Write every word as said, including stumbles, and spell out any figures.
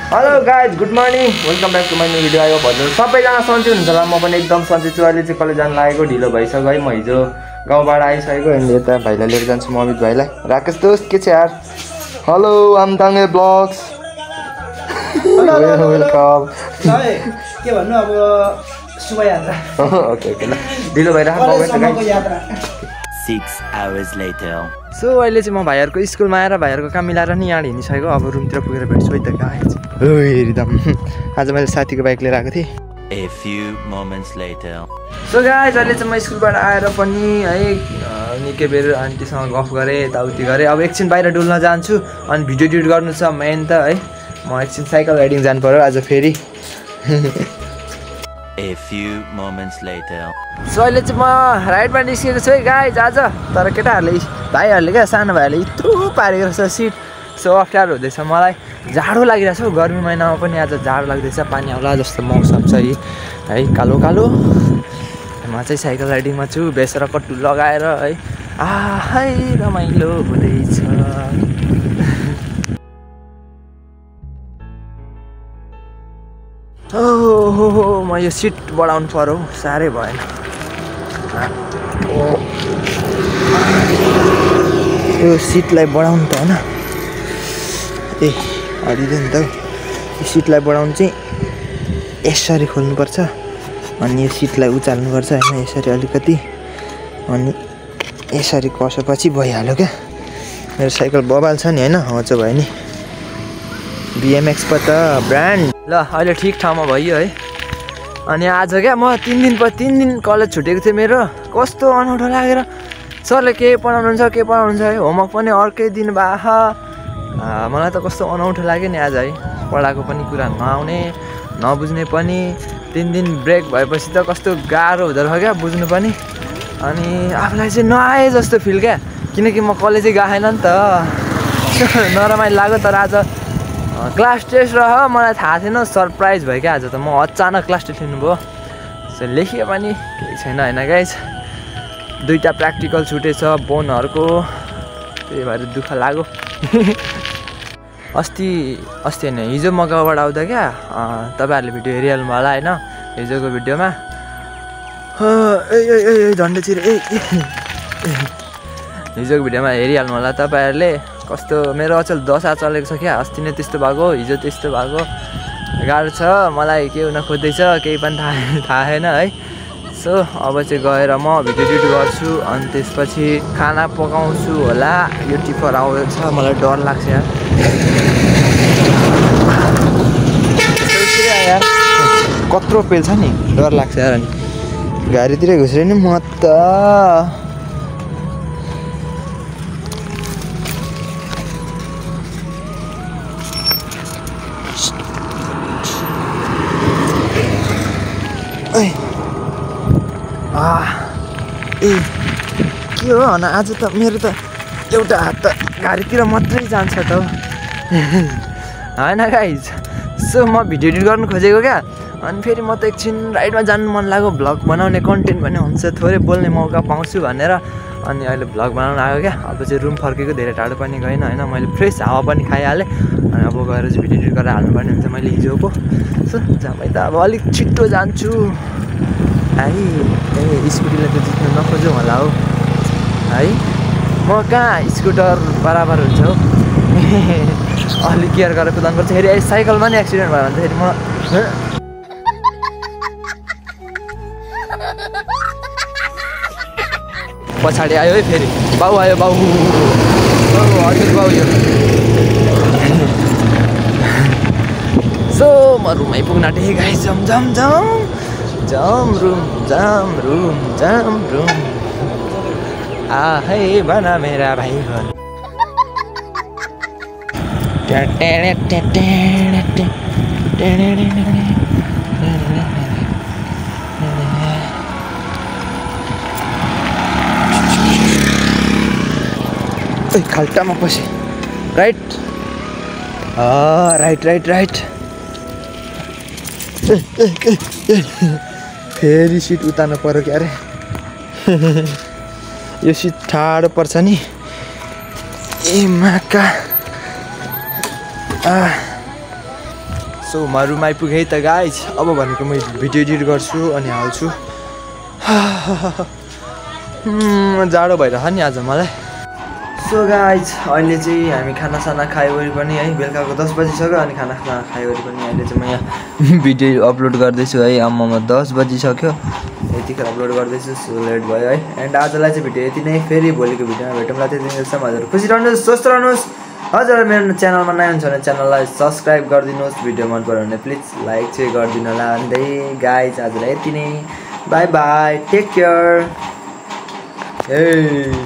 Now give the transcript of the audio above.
hello guys good morning welcome back to my new video आयो भन्नु सबैजना सन्चै हुनुहुन्छ होला म पनि एकदम सन्चै छु अहिले चाहिँ कलेज जान लागेको ढिलो भइसक्यो है म हिजो गाउँबाट आइसकेको अनि यता भाइलाई लिएर जान्छु म अमित भाइलाई राकेश दोस्त के छ यार हेलो आमताङे ब्लग्स वेलकम के भन्नु अब सुबह यात्रा ओके ओके ल ढिलो भइरहेको यात्रा six hours later सो अहिले चाहिँ म भाइहरुको स्कुलमा आएर भाइहरुको काम मिलाएर नि यहाँ हिँडिसकेको अब रुमतिर पुगेर भेट्छु है त गाइज ओइ रिदम आज मैले साथीको बाइक लिएर आएको थिएँ a few moments later so guys अहिले चाहिँ म स्कुलबाट आएर पनि है निकै बेर आन्टीसँग गफ गरेँ यताउति गरेँ अब एकछिन बाहिर डुल्न जान्छु अनि भिडियो एडिट गर्नु छ मेन त है म एकछिन साइकल राइडिङ जानु पर्यो आज फेरि a few moments later so अहिले चाहिँ म राइडमा निस्केको छु है गाइज आज तर केटाहरूले भाइहरूले क्या सानो भाइहरूले यत्रो पारेको रहेछ सिट सो अप्ठ्यारो हुँदैछ मलाई जाडो लागिरहेछ हौ गर्मी महिनामा पनि आज जाडो लाग्दैछ पानी आउला जस्तो मौसम छ है कालो कालो म चाहिँ साइकल राइडिङमा छु बेस र कट्टु लगाएर है आहै रमाइलो हुँदैछ ओहो म यो सिट बढाउनु पर्यो साह्रै भएन यो सिटलाई बढाउनु त होइन ए हरिँदैन नि त यो सिटलाई बढाउनु चाहिँ यसरी खोल्नुपर्छ अनि यो सिटलाई उचाल्नुपर्छ होइन यसरी अलिकति अनि यसरी कसेपछि भइहाल्यो क्या मेरो साइकल बबाल छ नि होइन हो चाहिँ भयो नि बिएमएक्स पो त ब्रान्ड ल अहिले ठिक ठाउँमा भयो है अनि आज क्या म तिन दिन पछि तिन दिन कलेज छुटेको थिएँ मेरो कस्तो अनौठो लागेर सरले के पढाउनुहुन्छ के पढाउनुहुन्छ है होमवर्क पनि अर्कै दिन बाह मलाई त कस्तो अनौठो लाग्यो नि आज है पढाएको पनि कुरा नआउने नबुझ्ने पनि तिन दिन ब्रेक भएपछि त कस्तो गाह्रो हुँदो रहेछ क्या बुझ्नु पनि अनि आफूलाई चाहिँ नआए जस्तो फिल क्या किनकि म कलेजै गएन नि त नरमाइलो लाग्यो तर आज क्लास टेस्ट रह मलाई थाहा थिएन सरप्राइज भयो क्या आज त म अचानक क्लास टेस्ट लिनुभयो सो लेखियो पनि केही छैन होइन गाइज दुईवटा प्र्याक्टिकल छुटेछ बोनहरूको त्यही भएर दुःख लाग्यो अस्ति अस्ति होइन हिजो म गाउँबाट आउँदा क्या तपाईँहरूले भिडियो हेरिहाल्नु होला होइन हिजोको भिडियोमा ए झन्डै चिर ए हिजोको भिडियोमा हेरिहाल्नु होला तपाईँहरूले कस्तो मेरो अचल दशा चलेको छ क्या अस्ति नै त्यस्तो भएको हिजो त्यस्तो भएको गाह्रो छ मलाई के हुन खोज्दैछ केही पनि थाहा थाहा छैन है सो अब चाहिँ गएर म भिडियो एडिट गर्छु अनि त्यसपछि खाना पकाउँछु होला यो टिफर आउँछ मलाई डर लाग्छ यार यार कत्रो पेल्छ नि डर लाग्छ यार अनि गाडीतिर घुसेर नि म त ए के हो हन आज त मेरो त एउटा हात त गाडीतिर मात्रै जान्छ त होइन गाइज सो म भिडियो एडिट गर्नु खोजेको क्या अनि फेरि म त एकछिन राइडमा जानु मन लाग्यो भ्लग बनाउने कन्टेन्ट पनि हुन्छ थोरै बोल्ने मौका पाउँछु भनेर अनि अहिले भ्लग बनाउनु आयो क्या अब चाहिँ रुम फर्केको धेरै टाढो पनि गएन होइन मैले फ्रेस हावा पनि खाइहालेँ अनि अब गएर चाहिँ भिडियो एडिट गरेर हाल्नुपर्ने हुन्छ मैले हिजोको सो जम्मै त अब अलिक छिट्टो जान्छु है ए स्कुटीलाई त जित्नु नखोजौँ होला हौ है म कहाँ स्कुटर बराबर हुन्छ हौ अलिक केयर गरेर कुदाउनुपर्छ फेरि साइकलमा नि एक्सिडेन्ट भयो भने फेरि म पछाडि आयो है फेरि बाउ आयो बाउ हजुर बाउ यो सो म रुम आइपुग्न आँटेँ गाइस जम जम जम जम रुम जम रुम जम रुम आहै बना मेरा भाइ घर खाल्टामा पसे राइट राइट राइट राइट फेरि सिट उतार्नु पर्यो क्या अरे यो सिट ठाडो पर्छ नि ए माका सो म रुम आइपुगेँ त गाइज अब भनेको म भिडियो एडिट गर्छु अनि हाल्छु जाडो भइरहेछ नि आज मलाई सो गाइज अहिले चाहिँ हामी खानासाना खायोवरी पनि है बेलुकाको दस बजिसक्यो अनि खानासाना खायोवरी पनि अहिले चाहिँ म यहाँ भिडियो अपलोड गर्दैछु है आम्मामा दस बजिसक्यो यतिखेर अपलोड गर्दैछु सो लेट भयो है एन्ड आजलाई चाहिँ भिडियो यति नै फेरि भोलिको भिडियोमा भेटौँला त्यति बेलासम्म हजुर खुसी रहनुहोस् स्वस्थ रहनुहोस् हजुर मेरो च्यानलमा नयाँ हुन्छ भने च्यानललाई सब्सक्राइब गरिदिनुहोस् भिडियो मन पऱ्यो भने प्लिज लाइक चाहिँ गरिदिनु होला अन्त गाइज आजलाई यति नै बाई बाई टेक केयर ए